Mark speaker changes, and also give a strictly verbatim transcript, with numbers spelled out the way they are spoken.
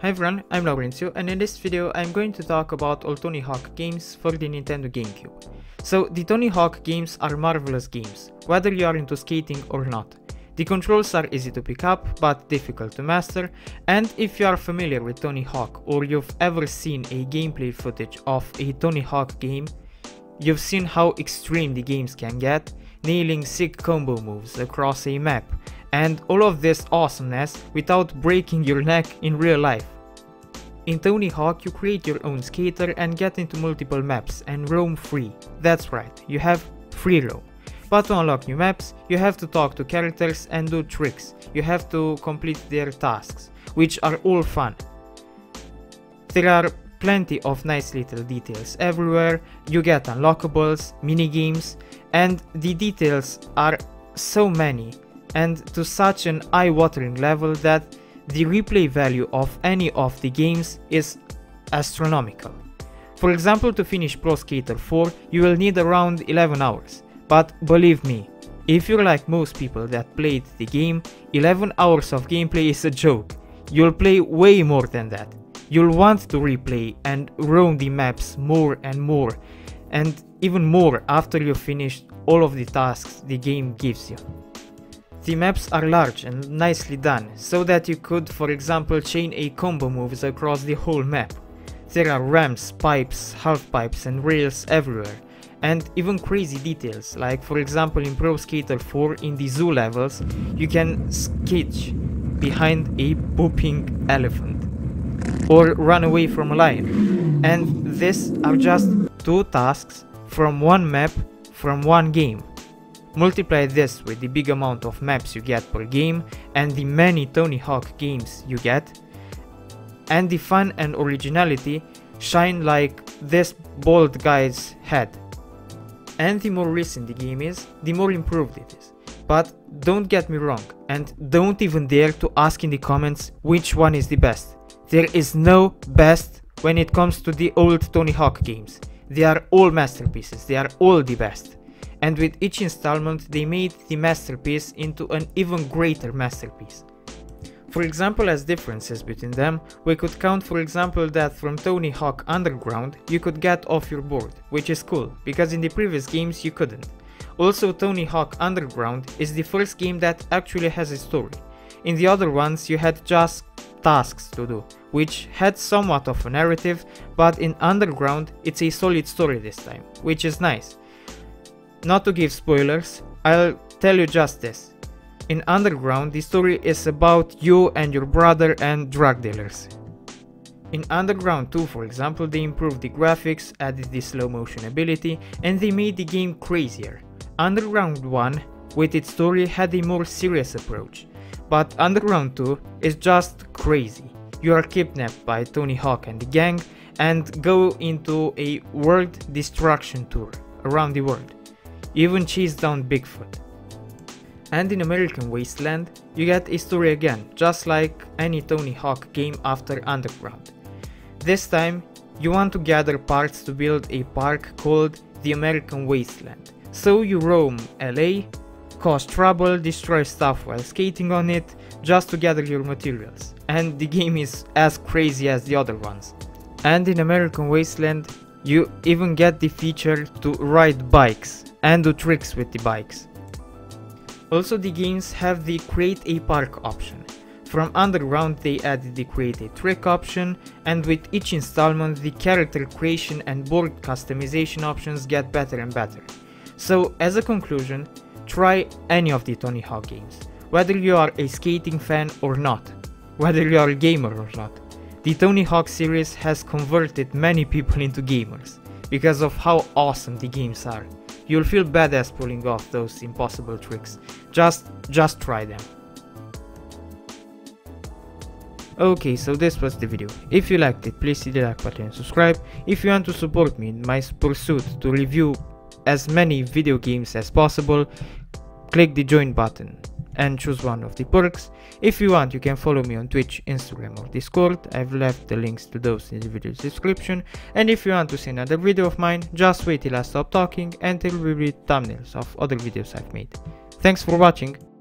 Speaker 1: Hi everyone, I'm Laurencio, and in this video I'm going to talk about all Tony Hawk games for the Nintendo GameCube. So the Tony Hawk games are marvelous games, whether you are into skating or not. The controls are easy to pick up, but difficult to master, and if you are familiar with Tony Hawk or you've ever seen a gameplay footage of a Tony Hawk game, you've seen how extreme the games can get, nailing sick combo moves across a map, and all of this awesomeness without breaking your neck in real life. In Tony Hawk, you create your own skater and get into multiple maps and roam free. That's right, you have free roam. But to unlock new maps, you have to talk to characters and do tricks. You have to complete their tasks, which are all fun. There are plenty of nice little details everywhere. You get unlockables, minigames, and the details are so many and to such an eye-watering level that the replay value of any of the games is astronomical. For example, to finish Pro Skater four, you will need around eleven hours. But believe me, if you're like most people that played the game, eleven hours of gameplay is a joke. You'll play way more than that. You'll want to replay and roam the maps more and more, and even more after you've finished all of the tasks the game gives you. The maps are large and nicely done, so that you could, for example, chain a combo moves across the whole map. There are ramps, pipes, half pipes and rails everywhere, and even crazy details, like for example in Pro Skater four in the zoo levels, you can sketch behind a pooping elephant, or run away from a lion. And these are just two tasks from one map from one game. Multiply this with the big amount of maps you get per game and the many Tony Hawk games you get, and the fun and originality shine like this bald guy's head. And the more recent the game is, the more improved it is. But don't get me wrong, and don't even dare to ask in the comments which one is the best. There is no best when it comes to the old Tony Hawk games. They are all masterpieces, they are all the best. And with each installment they made the masterpiece into an even greater masterpiece. For example, as differences between them, we could count for example that from Tony Hawk Underground you could get off your board, which is cool, because in the previous games you couldn't. Also, Tony Hawk Underground is the first game that actually has a story. In the other ones you had just tasks to do, which had somewhat of a narrative, but in Underground it's a solid story this time, which is nice. Not to give spoilers, I'll tell you just this. In Underground, the story is about you and your brother and drug dealers. In Underground two, for example, they improved the graphics, added the slow motion ability, and they made the game crazier. Underground one, with its story, had a more serious approach. But Underground two is just crazy. You are kidnapped by Tony Hawk and the gang and go into a world destruction tour around the world. You even chase down Bigfoot. And in American Wasteland, you get a story again, just like any Tony Hawk game after Underground. This time, you want to gather parts to build a park called the American Wasteland. So you roam L A, cause trouble, destroy stuff while skating on it, just to gather your materials. And the game is as crazy as the other ones. And in American Wasteland, you even get the feature to ride bikes and do tricks with the bikes. Also, the games have the create a park option. From Underground they added the create a trick option, and with each installment the character creation and board customization options get better and better. So as a conclusion, try any of the Tony Hawk games, whether you are a skating fan or not, whether you are a gamer or not. The Tony Hawk series has converted many people into gamers, because of how awesome the games are. You'll feel badass pulling off those impossible tricks. Just, just try them. Okay, so this was the video. If you liked it, please hit the like button and subscribe. If you want to support me in my pursuit to review as many video games as possible, click the join button and choose one of the perks. If you want, you can follow me on Twitch, Instagram or Discord. I've left the links to those in the video's description. And if you want to see another video of mine, just wait till I stop talking and there will be thumbnails of other videos I've made. Thanks for watching.